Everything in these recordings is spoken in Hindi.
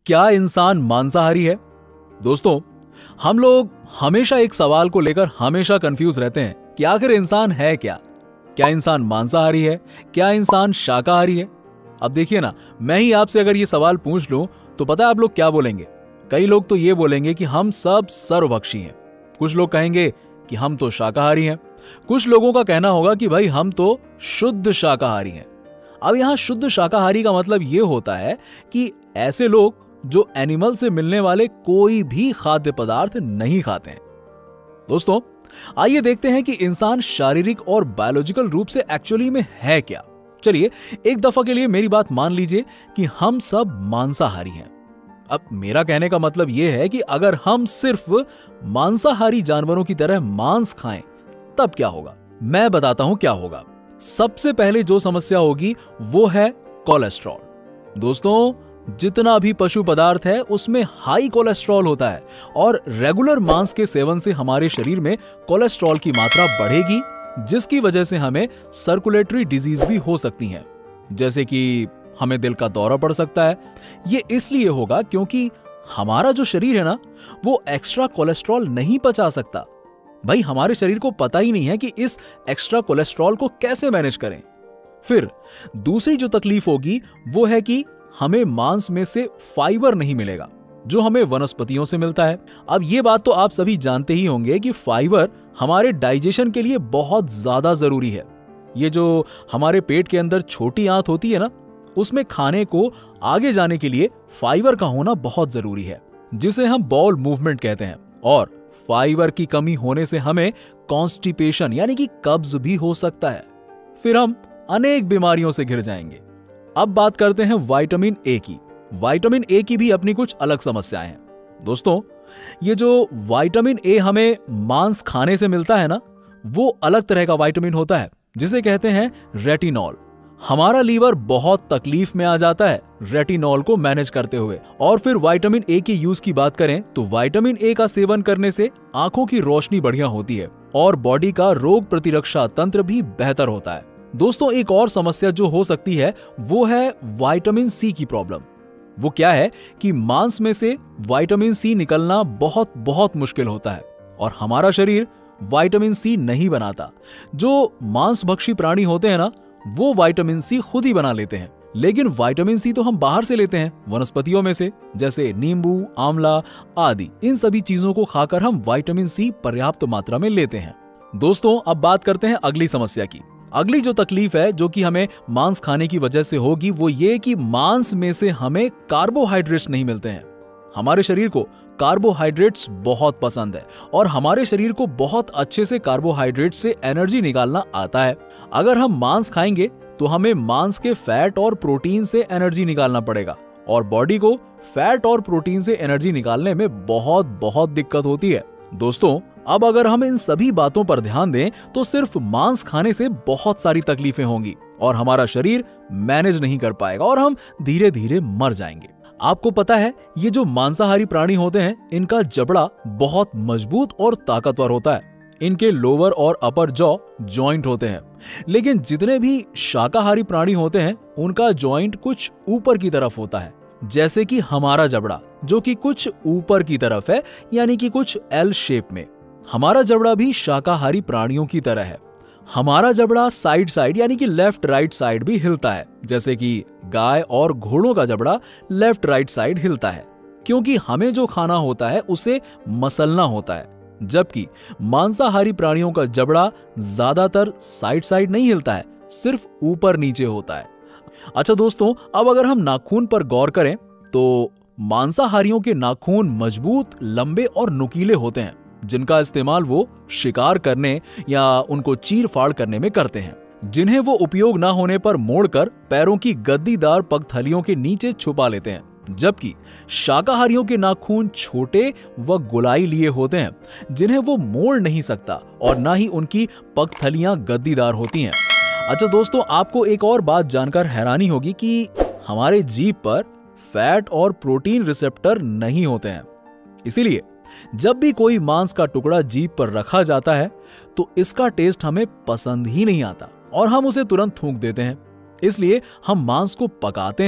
क्या इंसान मांसाहारी है? दोस्तों, हम लोग हमेशा एक सवाल को लेकर हमेशा कंफ्यूज रहते हैं कि आखिर इंसान है क्या? क्या इंसान मांसाहारी है? क्या इंसान शाकाहारी है? अब देखिए ना, मैं ही आपसे अगर ये सवाल पूछ लूं तो पता है आप लोग क्या बोलेंगे? कई लोग तो ये बोलेंगे कि हम सब सर्वभक्षी हैं। कुछ लोग कहेंगे कि हम तो शाकाहारी हैं। कुछ लोगों का कहना होगा कि भाई हम तो शुद्ध शाकाहारी हैं। अब यहां शुद्ध शाकाहारी का मतलब यह होता है कि ऐसे लोग जो एनिमल से मिलने वाले कोई भी खाद्य पदार्थ नहीं खाते हैं। दोस्तों, आइए देखते हैं कि इंसान शारीरिक और बायोलॉजिकल रूप से एक्चुअली में है क्या। चलिए एक दफा के लिए मेरी बात मान लीजिए कि हम सब मांसाहारी हैं। अब मेरा कहने का मतलब यह है कि अगर हम सिर्फ मांसाहारी जानवरों की तरह मांस खाएं तब क्या होगा। मैं बताता हूं क्या होगा। सबसे पहले जो समस्या होगी वो है कोलेस्ट्रॉल। दोस्तों, जितना भी पशु पदार्थ है उसमें हाई कोलेस्ट्रॉल होता है और रेगुलर मांस के सेवन से हमारे शरीर में कोलेस्ट्रॉल की मात्रा बढ़ेगी, जिसकी वजह से हमें सर्कुलेटरी डिजीज भी हो सकती हैं, जैसे कि हमें दिल का दौरा पड़ सकता है। ये इसलिए होगा क्योंकि हमारा जो शरीर है ना, वो एक्स्ट्रा कोलेस्ट्रॉल नहीं पचा सकता। भाई, हमारे शरीर को पता ही नहीं है कि इस एक्स्ट्रा कोलेस्ट्रॉल को कैसे मैनेज करें। फिर दूसरी जो तकलीफ होगी वो है कि हमें मांस में से फाइबर नहीं मिलेगा जो हमें वनस्पतियों से मिलता है। अब ये बात तो आप सभी जानते ही होंगे कि फाइबर हमारे डाइजेशन के लिए बहुत ज्यादा जरूरी है। ये जो हमारे पेट के अंदर छोटी आंत होती है ना, उसमें खाने को आगे जाने के लिए फाइबर का होना बहुत जरूरी है, जिसे हम बाउल मूवमेंट कहते हैं। और फाइबर की कमी होने से हमें कॉन्स्टिपेशन यानी कि कब्ज भी हो सकता है। फिर हम अनेक बीमारियों से घिर जाएंगे। अब बात करते हैं विटामिन ए की। विटामिन ए की भी अपनी कुछ अलग समस्याएं हैं। दोस्तों, ये जो विटामिन ए हमें मांस खाने से मिलता है ना, वो अलग तरह का विटामिन होता है जिसे कहते हैं रेटिनॉल। हमारा लीवर बहुत तकलीफ में आ जाता है रेटिनॉल को मैनेज करते हुए। और फिर विटामिन ए के यूज की बात करें तो विटामिन ए का सेवन करने से आंखों की रोशनी बढ़िया होती है और बॉडी का रोग प्रतिरक्षा तंत्र भी बेहतर होता है। दोस्तों, एक और समस्या जो हो सकती है वो है विटामिन सी की प्रॉब्लम। वो क्या है कि मांस में से विटामिन सी निकलना बहुत बहुत मुश्किल होता है और हमारा शरीर विटामिन सी नहीं बनाता। जो मांसभक्षी प्राणी होते हैं ना, वो विटामिन सी खुद ही बना लेते हैं। लेकिन विटामिन सी तो हम बाहर से लेते हैं, वनस्पतियों में से, जैसे नींबू, आंवला आदि। इन सभी चीजों को खाकर हम विटामिन सी पर्याप्त मात्रा में लेते हैं। दोस्तों, अब बात करते हैं अगली समस्या की। अगली जो तकलीफ है जो कि हमें मांस खाने की वजह से होगी वो ये कि मांस में से हमें कार्बोहाइड्रेट्स नहीं मिलते हैं। हमारे शरीर को कार्बोहाइड्रेट्स बहुत पसंद है और हमारे शरीर को बहुत अच्छे से कार्बोहाइड्रेट्स से एनर्जी निकालना आता है। अगर हम मांस खाएंगे तो हमें मांस के फैट और प्रोटीन से एनर्जी निकालना पड़ेगा और बॉडी को फैट और प्रोटीन से एनर्जी निकालने में बहुत बहुत दिक्कत होती है। दोस्तों, अब अगर हम इन सभी बातों पर ध्यान दें तो सिर्फ मांस खाने से बहुत सारी तकलीफें होंगी और हमारा शरीर मैनेज नहीं कर पाएगा और हम धीरे धीरे मर जाएंगे। आपको पता है, ये जो मांसाहारी प्राणी होते हैं इनका जबड़ा बहुत मजबूत और ताकतवर होता है। इनके लोअर और अपर जॉ जॉइंट होते हैं। लेकिन जितने भी शाकाहारी प्राणी होते हैं उनका जॉइंट कुछ ऊपर की तरफ होता है, जैसे कि हमारा जबड़ा जो कि कुछ ऊपर की तरफ है, यानी कि कुछ एल शेप में। हमारा जबड़ा भी शाकाहारी प्राणियों की तरह है। हमारा जबड़ा साइड साइड यानी कि लेफ्ट राइट साइड भी हिलता है, जैसे कि गाय और घोड़ों का जबड़ा लेफ्ट राइट साइड हिलता है, क्योंकि हमें जो खाना होता है उसे मसलना होता है। जबकि मांसाहारी प्राणियों का जबड़ा ज्यादातर साइड साइड नहीं हिलता है, सिर्फ ऊपर नीचे होता है। अच्छा दोस्तों, अब अगर हम नाखून पर गौर करें तो मांसाहारियों के नाखून मजबूत, लंबे और नुकीले होते हैं, जिनका इस्तेमाल वो शिकार करने या उनको चीर फाड़ करने में करते हैं, जिन्हें वो उपयोग ना होने पर मोड़कर पैरों की गद्दीदार पगथलियों के नीचे छुपा लेते हैं। जबकि शाकाहारियों के नाखून छोटे व गोलाई लिए होते हैं, जिन्हें वो मोड़ नहीं सकता और ना ही उनकी पगथलियां गद्दीदार होती हैं। अच्छा दोस्तों, आपको एक और बात जानकर हैरानी होगी कि हमारे जीभ पर फैट और प्रोटीन रिसेप्टर नहीं होते हैं। इसीलिए जब भी कोई मांस का टुकड़ा जीभ पर रखा जाता है तो इसका टेस्ट हमें पसंद ही नहीं आता और हम उसे तुरंत थूक देते हैं। इसलिए हम मांस को पकाते हैं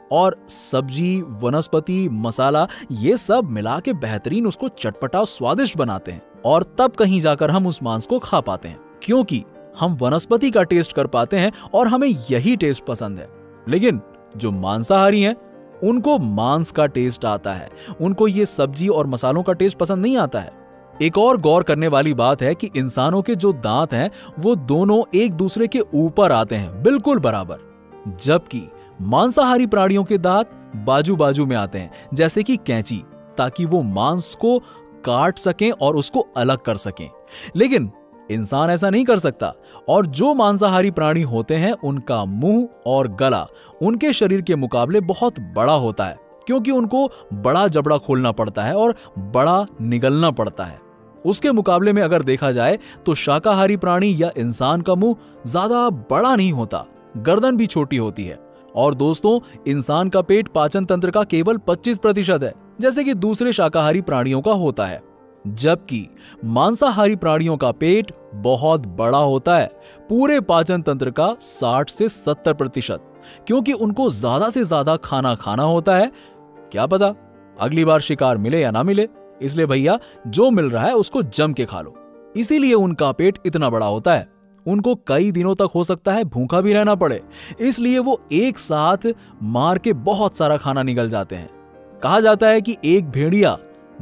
और सब्जी, वनस्पति, मसाला ये सब मिला के बेहतरीन उसको चटपटा स्वादिष्ट बनाते हैं और तब कहीं जाकर हम उस मांस को खा पाते हैं, क्योंकि हम वनस्पति का टेस्ट कर पाते हैं और हमें यही टेस्ट पसंद है। लेकिन जो मांसाहारी हैं उनको मांस का टेस्ट आता है, उनको ये सब्जी और मसालों का टेस्ट पसंद नहीं आता है। एक और गौर करने वाली बात है कि इंसानों के जो दांत हैं वो दोनों एक दूसरे के ऊपर आते हैं, बिल्कुल बराबर, जबकि मांसाहारी प्राणियों के दांत बाजू बाजू में आते हैं, जैसे कि कैंची, ताकि वो मांस को काट सकें और उसको अलग कर सकें। लेकिन इंसान ऐसा नहीं कर सकता, और जो मांसाहारी प्राणी होते हैं उनका मुंह और गला उनके शरीर के मुकाबले बहुत बड़ा होता है, क्योंकि उनको बड़ा जबड़ा खोलना पड़ता है और बड़ा निगलना पड़ता है। उसके मुकाबले में अगर देखा जाए तो शाकाहारी प्राणी या इंसान का मुंह ज्यादा बड़ा नहीं होता, गर्दन भी छोटी होती है। और दोस्तों, इंसान का पेट पाचन तंत्र का केवल 25% है, जैसे कि दूसरे शाकाहारी प्राणियों का होता है, जबकि मांसाहारी प्राणियों का पेट बहुत बड़ा होता है, पूरे पाचन तंत्र का 60 से 70%, क्योंकि उनको ज्यादा से ज्यादा खाना खाना होता है। क्या पता अगली बार शिकार मिले या ना मिले, इसलिए भैया जो मिल रहा है उसको जम के खा लो। इसीलिए उनका पेट इतना बड़ा होता है। उनको कई दिनों तक हो सकता है भूखा भी रहना पड़े, इसलिए वो एक साथ मार के बहुत सारा खाना निगल जाते हैं। कहा जाता है कि एक भेड़िया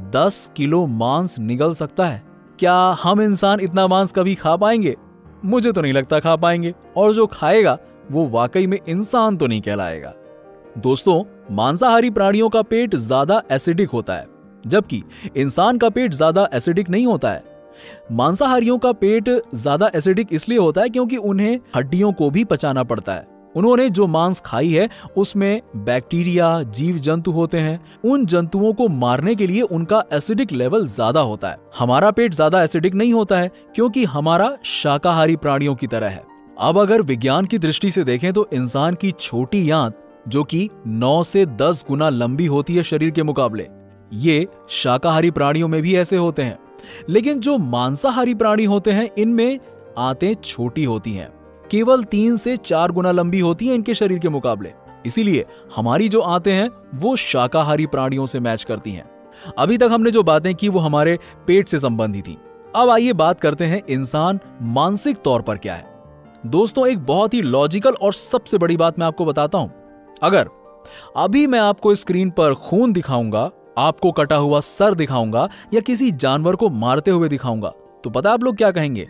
10 किलो मांस निगल सकता है। क्या हम इंसान इतना मांस कभी खा पाएंगे? मुझे तो नहीं लगता खा पाएंगे, और जो खाएगा वो वाकई में इंसान तो नहीं कहलाएगा। दोस्तों, मांसाहारी प्राणियों का पेट ज्यादा एसिडिक होता है, जबकि इंसान का पेट ज्यादा एसिडिक नहीं होता है। मांसाहारियों का पेट ज्यादा एसिडिक इसलिए होता है क्योंकि उन्हें हड्डियों को भी पचाना पड़ता है। उन्होंने जो मांस खाई है उसमें बैक्टीरिया, जीव जंतु होते हैं। उन जंतुओं को मारने के लिए उनका एसिडिक लेवल ज्यादा होता है। हमारा पेट ज्यादा एसिडिक नहीं होता है, क्योंकि हमारा शाकाहारी प्राणियों की तरह है। अब अगर विज्ञान की दृष्टि से देखें तो इंसान की छोटी आंत, जो कि 9 से 10 गुना लंबी होती है शरीर के मुकाबले, ये शाकाहारी प्राणियों में भी ऐसे होते हैं। लेकिन जो मांसाहारी प्राणी होते हैं इनमें आंतें छोटी होती हैं, केवल 3 से 4 गुना लंबी होती हैं इनके शरीर के मुकाबले। इसीलिए हमारी जो आंतें हैं वो शाकाहारी प्राणियों से मैच करती हैं। अभी तक हमने जो बातें की वो हमारे पेट से संबंधित थी। अब आइए बात करते हैं इंसान मानसिक तौर पर क्या है। दोस्तों, एक बहुत ही लॉजिकल और सबसे बड़ी बात मैं आपको बताता हूं। अगर अभी मैं आपको स्क्रीन पर खून दिखाऊंगा, आपको कटा हुआ सर दिखाऊंगा या किसी जानवर को मारते हुए दिखाऊंगा, तो पता आप लोग क्या कहेंगे?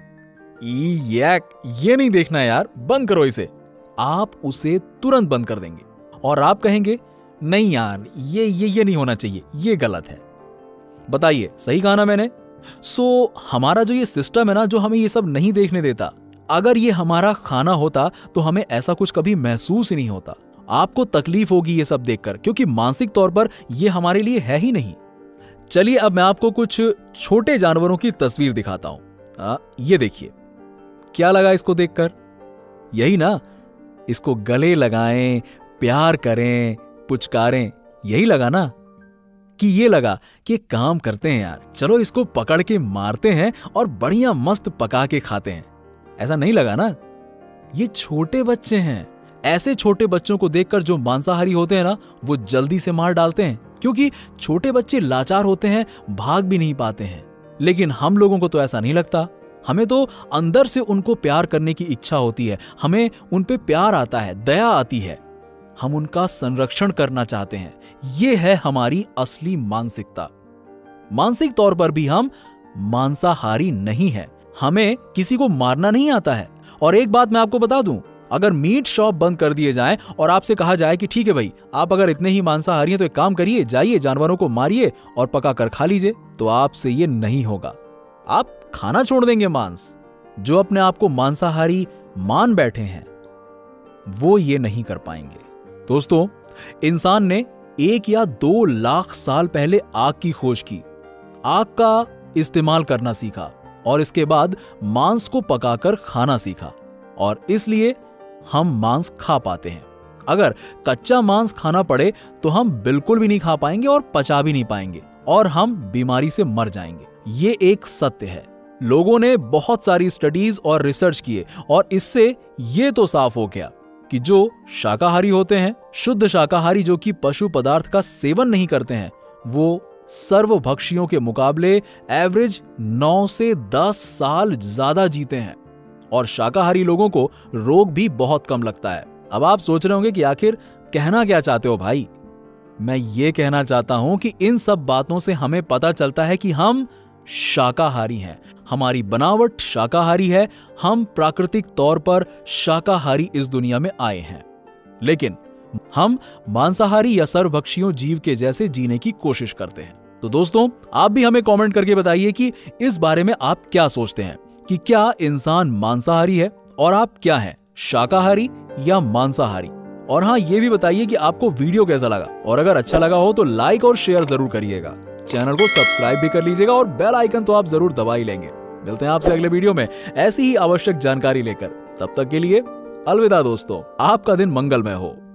ये नहीं देखना यार, बंद करो इसे। आप उसे तुरंत बंद कर देंगे और आप कहेंगे नहीं यार, ये नहीं होना चाहिए, ये गलत है। बताइए, सही कहा ना मैंने? हमारा जो ये सिस्टम है ना, जो हमें ये सब नहीं देखने देता, अगर ये हमारा खाना होता तो हमें ऐसा कुछ कभी महसूस ही नहीं होता। आपको तकलीफ होगी ये सब देखकर, क्योंकि मानसिक तौर पर ये हमारे लिए है ही नहीं। चलिए अब मैं आपको कुछ छोटे जानवरों की तस्वीर दिखाता हूं। ये देखिए, क्या लगा इसको देखकर? यही ना, इसको गले लगाएं, प्यार करें, पुचकारें, यही लगा ना? कि ये लगा कि काम करते हैं यार, चलो इसको पकड़ के मारते हैं और बढ़िया मस्त पका के खाते हैं। ऐसा नहीं लगा ना? ये छोटे बच्चे हैं। ऐसे छोटे बच्चों को देखकर जो मांसाहारी होते हैं ना, वो जल्दी से मार डालते हैं, क्योंकि छोटे बच्चे लाचार होते हैं, भाग भी नहीं पाते हैं। लेकिन हम लोगों को तो ऐसा नहीं लगता। हमें तो अंदर से उनको प्यार करने की इच्छा होती है, हमें उन पे प्यार आता है, दया आती है, हम उनका संरक्षण करना चाहते हैं। ये है हमारी असली मानसिकता। मानसिक तौर पर भी हम मांसाहारी नहीं हैं। हमें किसी को मारना नहीं आता है। और एक बात मैं आपको बता दूं, अगर मीट शॉप बंद कर दिए जाएं और आपसे कहा जाए कि ठीक है भाई, आप अगर इतने ही मांसाहारी हैं तो एक काम करिए, जाइए जानवरों को मारिए और पका कर खा लीजिए, तो आपसे ये नहीं होगा। आप खाना छोड़ देंगे मांस। जो अपने आप को मांसाहारी मान बैठे हैं वो ये नहीं कर पाएंगे। दोस्तों, इंसान ने 1 या 2 लाख साल पहले आग की खोज की, आग का इस्तेमाल करना सीखा और इसके बाद मांस को पकाकर खाना सीखा, और इसलिए हम मांस खा पाते हैं। अगर कच्चा मांस खाना पड़े तो हम बिल्कुल भी नहीं खा पाएंगे और पचा भी नहीं पाएंगे, और हम बीमारी से मर जाएंगे। ये एक सत्य है। लोगों ने बहुत सारी स्टडीज और रिसर्च किए और इससे ये तो साफ हो गया कि जो शाकाहारी होते हैं, शुद्ध शाकाहारी जो कि पशु पदार्थ का सेवन नहीं करते हैं, वो सर्वभक्षियों के मुकाबले एवरेज 9 से 10 साल ज्यादा जीते हैं और शाकाहारी लोगों को रोग भी बहुत कम लगता है। अब आप सोच रहे होंगे कि आखिर कहना क्या चाहते हो भाई? मैं ये कहना चाहता हूं कि इन सब बातों से हमें पता चलता है कि हम शाकाहारी हैं, हमारी बनावट शाकाहारी है, हम प्राकृतिक तौर पर शाकाहारी इस दुनिया में आए हैं, लेकिन हम मांसाहारी या सर्वभक्षियों जीव के जैसे जीने की कोशिश करते हैं। तो दोस्तों, आप भी हमें कमेंट करके बताइए कि इस बारे में आप क्या सोचते हैं कि क्या इंसान मांसाहारी है और आप क्या हैं, शाकाहारी या मांसाहारी? और हाँ, ये भी बताइए कि आपको वीडियो कैसा लगा, और अगर अच्छा लगा हो तो लाइक और शेयर जरूर करिएगा, चैनल को सब्सक्राइब भी कर लीजिएगा और बेल आइकन तो आप जरूर दबा ही लेंगे। मिलते हैं आपसे अगले वीडियो में ऐसी ही आवश्यक जानकारी लेकर। तब तक के लिए अलविदा दोस्तों, आपका दिन मंगलमय हो।